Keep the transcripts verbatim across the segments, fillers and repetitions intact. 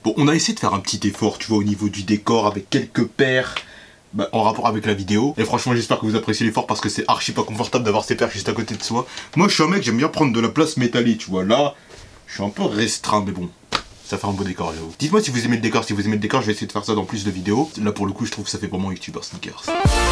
Bon, on a essayé de faire un petit effort, tu vois, au niveau du décor, avec quelques paires bah, en rapport avec la vidéo. Et franchement, j'espère que vous appréciez l'effort parce que c'est archi pas confortable d'avoir ces paires juste à côté de soi. Moi, je suis un mec, j'aime bien prendre de la place métallique, tu vois. Là, je suis un peu restreint, mais bon, ça fait un beau décor, j'avoue. Dites-moi si vous aimez le décor. Si vous aimez le décor, je vais essayer de faire ça dans plus de vidéos. Là, pour le coup, je trouve que ça fait vraiment YouTuber sneakers.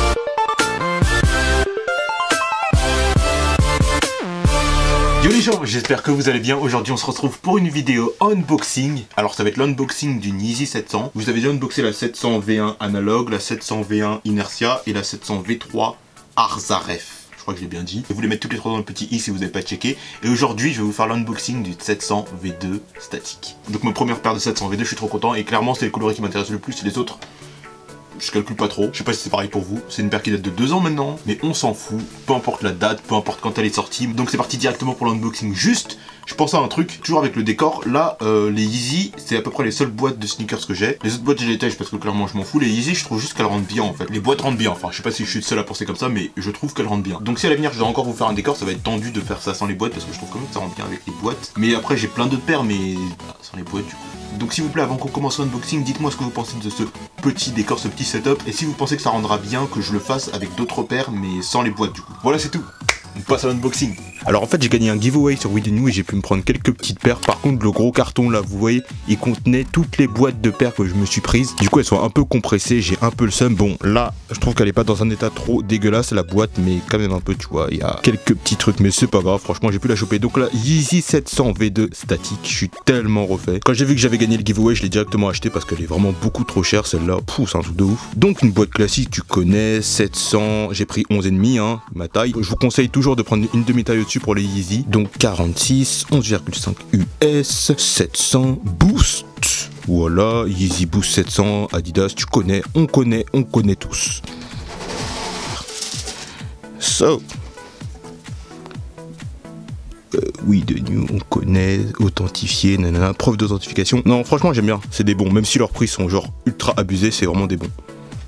Yo les gens, j'espère que vous allez bien. Aujourd'hui on se retrouve pour une vidéo unboxing. Alors ça va être l'unboxing d'une Yeezy sept cents. Vous avez déjà unboxé la sept cents V un analogue, la sept cents V un Inertia et la sept cents V trois Arzaref. Je crois que je l'ai bien dit. Je vais vous les mettre toutes les trois dans le petit i si vous n'avez pas checké. Et aujourd'hui je vais vous faire l'unboxing du sept cents V deux statique. Donc ma première paire de sept cents V deux, je suis trop content. Et clairement c'est le coloris qui m'intéresse le plus. Les autres, je calcule pas trop, je sais pas si c'est pareil pour vous. C'est une paire qui date de deux ans maintenant, mais on s'en fout, peu importe la date, peu importe quand elle est sortie. Donc c'est parti directement pour l'unboxing. Juste, je pense à un truc, toujours avec le décor. Là, euh, les Yeezy, c'est à peu près les seules boîtes de sneakers que j'ai. Les autres boîtes, je les tèche parce que clairement je m'en fous. Les Yeezy, je trouve juste qu'elles rendent bien en fait. Les boîtes rendent bien, enfin je sais pas si je suis le seul à penser comme ça, mais je trouve qu'elles rendent bien. Donc si à l'avenir je dois encore vous faire un décor, ça va être tendu de faire ça sans les boîtes parce que je trouve quand même que ça rend bien avec les boîtes. Mais après j'ai plein d'autres paires, mais bah, sans les boîtes du coup. Donc s'il vous plaît, avant qu'on commence l'unboxing, dites-moi ce que vous pensez de ce petit décor, ce petit setup, et si vous pensez que ça rendra bien que je le fasse avec d'autres paires, mais sans les boîtes du coup. Voilà, c'est tout. On passe à l'unboxing. Alors en fait j'ai gagné un giveaway sur We The New et j'ai pu me prendre quelques petites paires. Par contre le gros carton là, vous voyez, il contenait toutes les boîtes de paires que je me suis prises. Du coup elles sont un peu compressées, j'ai un peu le seum. Bon là je trouve qu'elle est pas dans un état trop dégueulasse la boîte, mais quand même un peu, tu vois, il y a quelques petits trucs, mais c'est pas grave, franchement j'ai pu la choper. Donc là Yeezy sept cents V deux statique, je suis tellement refait. Quand j'ai vu que j'avais gagné le giveaway, je l'ai directement acheté parce qu'elle est vraiment beaucoup trop chère celle-là. Pouh, c'est un truc de ouf. Donc une boîte classique, tu connais, sept cents, j'ai pris onze virgule cinq hein, ma taille. Je vous conseille toujours de prendre une demi-taille au-dessus pour les Yeezy. Donc quarante-six, onze virgule cinq U S, sept cents Boost. Voilà, Yeezy Boost sept cents, Adidas, tu connais, on connaît, on connaît tous. So, euh, oui, de New, on connaît, authentifié, nanana, preuve d'authentification. Non, franchement, j'aime bien, c'est des bons, même si leurs prix sont genre ultra abusés, c'est vraiment des bons.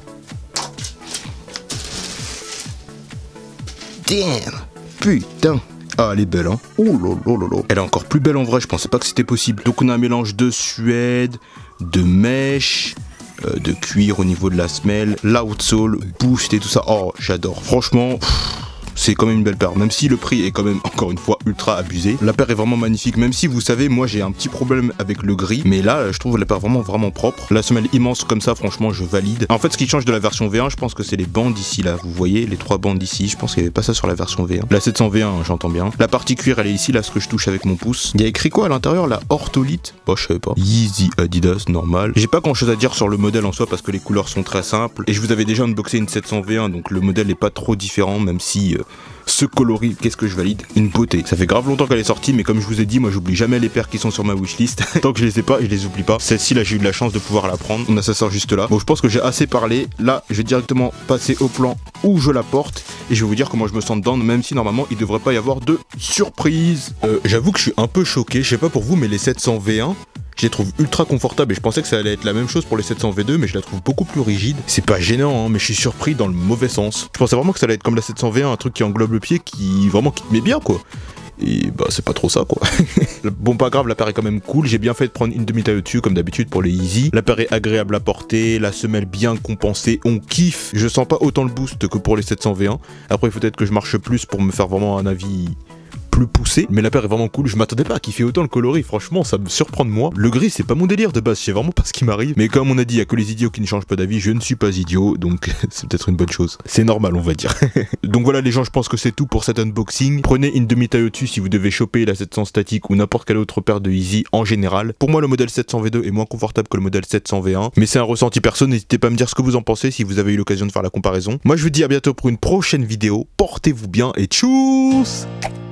Damn, putain. Ah, elle est belle, hein. Oh là là là là. Elle est encore plus belle en vrai, je pensais pas que c'était possible. Donc on a un mélange de suède, de mèche, euh, de cuir au niveau de la semelle, l'outsole, boost et tout ça. Oh, j'adore. Franchement, c'est quand même une belle paire, même si le prix est quand même encore une fois ultra abusé. La paire est vraiment magnifique, même si vous savez, moi j'ai un petit problème avec le gris, mais là je trouve la paire vraiment vraiment propre. La semelle immense comme ça, franchement je valide. En fait ce qui change de la version V un, je pense que c'est les bandes ici là, vous voyez les trois bandes ici, je pense qu'il n'y avait pas ça sur la version V un. La sept cents V un, j'entends bien. La partie cuir elle est ici, là ce que je touche avec mon pouce. Il y a écrit quoi à l'intérieur? La ortholite? Bah je savais pas. Yeezy Adidas normal. J'ai pas grand chose à dire sur le modèle en soi parce que les couleurs sont très simples. Et je vous avais déjà unboxé une sept cents V un, donc le modèle est pas trop différent, même si... Euh, ce coloris, qu'est-ce que je valide? Une beauté. Ça fait grave longtemps qu'elle est sortie, mais comme je vous ai dit, moi j'oublie jamais les paires qui sont sur ma wishlist. Tant que je les ai pas, je les oublie pas. Celle-ci là, j'ai eu de la chance de pouvoir la prendre. On a ça sort juste là. Bon, je pense que j'ai assez parlé. Là, je vais directement passer au plan où je la porte et je vais vous dire comment je me sens dedans, même si normalement il devrait pas y avoir de surprise. Euh, J'avoue que je suis un peu choqué. Je sais pas pour vous, mais les sept cents V un, je les trouve ultra confortables et je pensais que ça allait être la même chose pour les sept cents V deux, mais je la trouve beaucoup plus rigide. C'est pas gênant, hein, mais je suis surpris dans le mauvais sens. Je pensais vraiment que ça allait être comme la sept cents V un, un truc qui englobe le pied, qui vraiment qui te met bien quoi. Et bah c'est pas trop ça quoi. Bon pas grave, la paire est quand même cool, j'ai bien fait de prendre une demi-taille au-dessus comme d'habitude pour les Yeezy. La paire est agréable à porter, la semelle bien compensée, on kiffe. Je sens pas autant le boost que pour les sept cents V un. Après peut-être que je marche plus pour me faire vraiment un avis plus poussé, mais la paire est vraiment cool. Je m'attendais pas à kiffer autant le coloris, franchement ça me surprend de moi. Le gris c'est pas mon délire de base, je sais vraiment pas ce qui m'arrive, mais comme on a dit, il y a que les idiots qui ne changent pas d'avis, je ne suis pas idiot, donc c'est peut-être une bonne chose. C'est normal on va dire. Donc voilà les gens, je pense que c'est tout pour cet unboxing. Prenez une demi-taille au-dessus si vous devez choper la sept cents statique ou n'importe quelle autre paire de Yeezy en général. Pour moi le modèle sept cents V deux est moins confortable que le modèle sept cents V un, mais c'est un ressenti perso, n'hésitez pas à me dire ce que vous en pensez si vous avez eu l'occasion de faire la comparaison. Moi je vous dis à bientôt pour une prochaine vidéo, portez-vous bien et tchuss.